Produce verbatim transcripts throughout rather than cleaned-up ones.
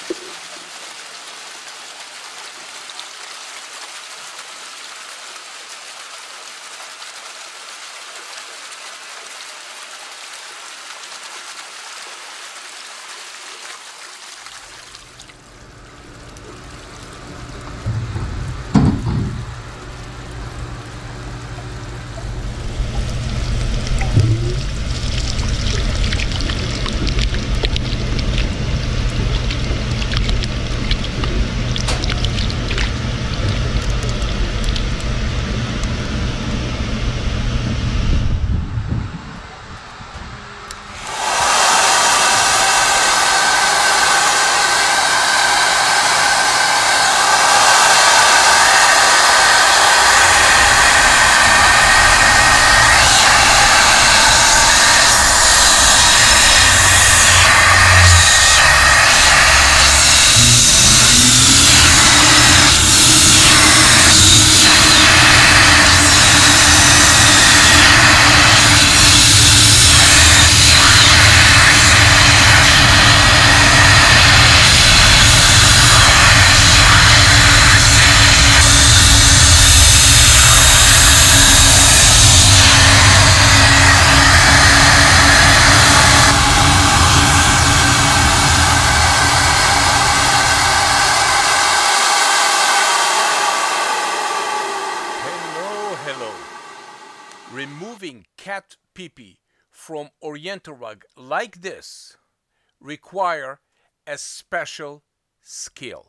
Removing cat pee-pee from Oriental rug like this require a special skill.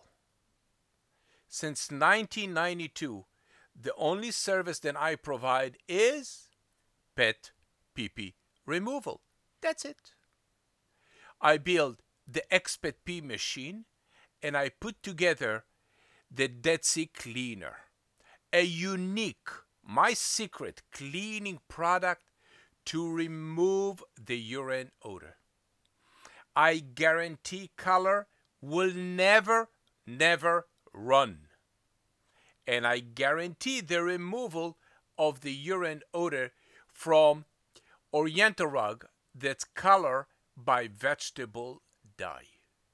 Since nineteen ninety-two, the only service that I provide is pet pee-pee removal. That's it. I build the X-Pet Pee machine and I put together the Dead Sea Cleaner, a unique, my secret cleaning product to remove the urine odor. I guarantee color will never, never run. And I guarantee the removal of the urine odor from Oriental rug that's colored by vegetable dye.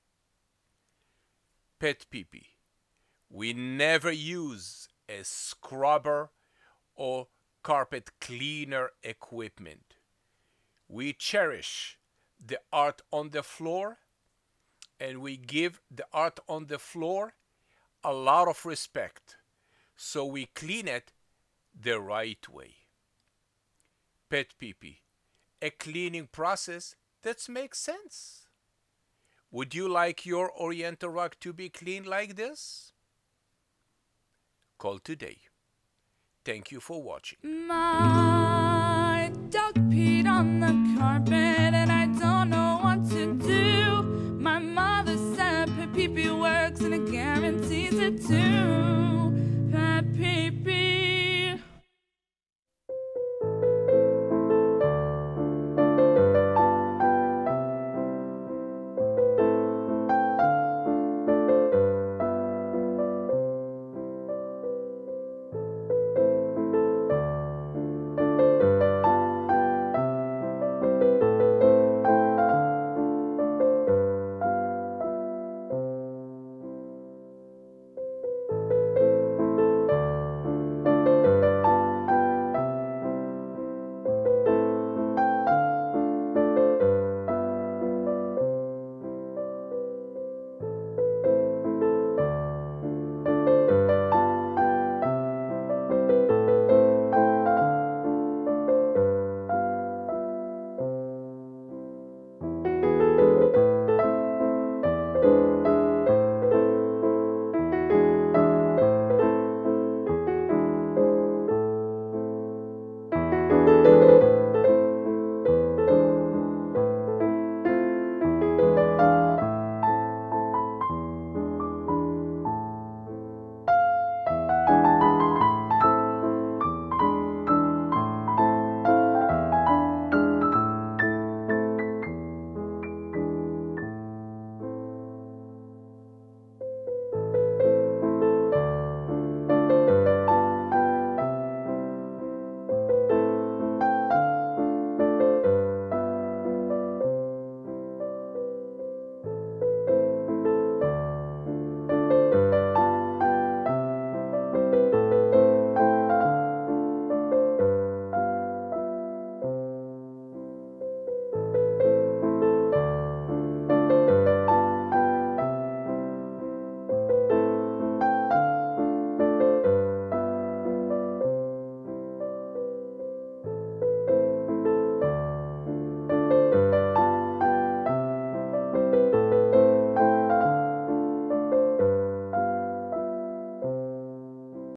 Pet pee-pee. We never use a scrubber or carpet cleaner equipment. We cherish the art on the floor, and we give the art on the floor a lot of respect, so we clean it the right way. Pet pee-pee, a cleaning process that makes sense. Would you like your Oriental rug to be cleaned like this? Call today. Thank you for watching. My dog peed on the carpet and I don't know what to do. My mother said pee-pee works and it guarantees it too.